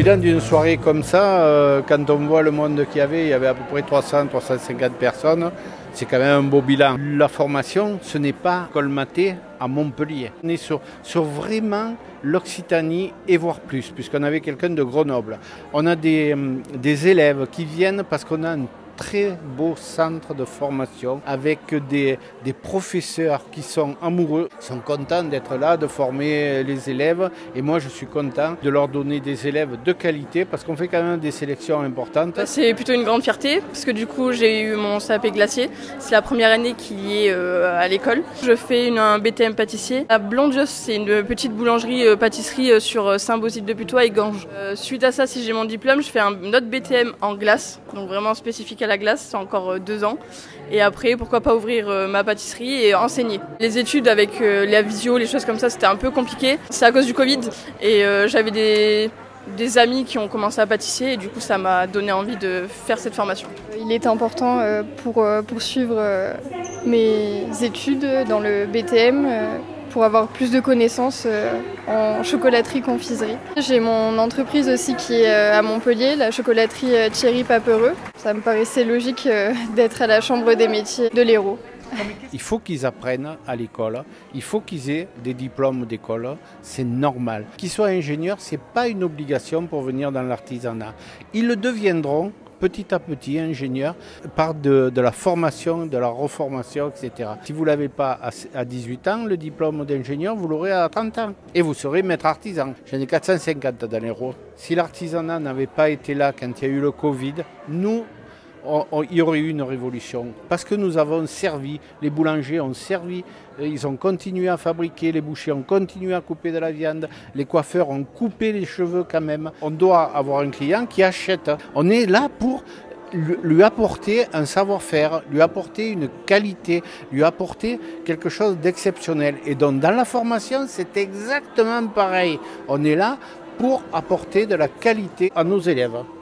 bilan d'une soirée comme ça, quand on voit le monde qu'il y avait à peu près 300-350 personnes. C'est quand même un beau bilan. La formation, ce n'est pas colmaté à Montpellier. On est sur vraiment l'Occitanie et voire plus, puisqu'on avait quelqu'un de Grenoble. On a des élèves qui viennent parce qu'on a un très beau centre de formation avec des professeurs qui sont amoureux, sont contents d'être là, de former les élèves. Et moi, je suis content de leur donner des élèves de qualité parce qu'on fait quand même des sélections importantes. C'est plutôt une grande fierté parce que du coup, j'ai eu mon CAP glacier. C'est la première année qu'il y est à l'école. Je fais un BTM pâtissier. La Blondios, c'est une petite boulangerie-pâtisserie sur Saint-Bosile-de-Putois et Ganges. Suite à ça, si j'ai mon diplôme, je fais un autre BTM en glace, donc vraiment spécifique à la glace, c'est encore 2 ans. Et après, pourquoi pas ouvrir ma pâtisserie et enseigner. Les études avec la visio, les choses comme ça, c'était un peu compliqué. C'est à cause du Covid et j'avais des amis qui ont commencé à pâtisser et du coup ça m'a donné envie de faire cette formation. Il est important pour poursuivre mes études dans le BTM pour avoir plus de connaissances en chocolaterie-confiserie. J'ai mon entreprise aussi qui est à Montpellier, la chocolaterie Thierry Papereux. Ça me paraissait logique d'être à la Chambre des métiers de l'Hérault. Il faut qu'ils apprennent à l'école, il faut qu'ils aient des diplômes d'école, c'est normal. Qu'ils soient ingénieurs, ce n'est pas une obligation pour venir dans l'artisanat. Ils le deviendront petit à petit ingénieurs par de la formation, de la reformation, etc. Si vous ne l'avez pas à 18 ans, le diplôme d'ingénieur, vous l'aurez à 30 ans. Et vous serez maître artisan. J'en ai 450 dans l'Hérault. Si l'artisanat n'avait pas été là quand il y a eu le Covid, il y aurait eu une révolution. Parce que nous avons servi, les boulangers ont servi, ils ont continué à fabriquer, les bouchers ont continué à couper de la viande, les coiffeurs ont coupé les cheveux quand même. On doit avoir un client qui achète. On est là pour lui apporter un savoir-faire, lui apporter une qualité, lui apporter quelque chose d'exceptionnel. Et donc dans la formation, c'est exactement pareil. On est là pour apporter de la qualité à nos élèves.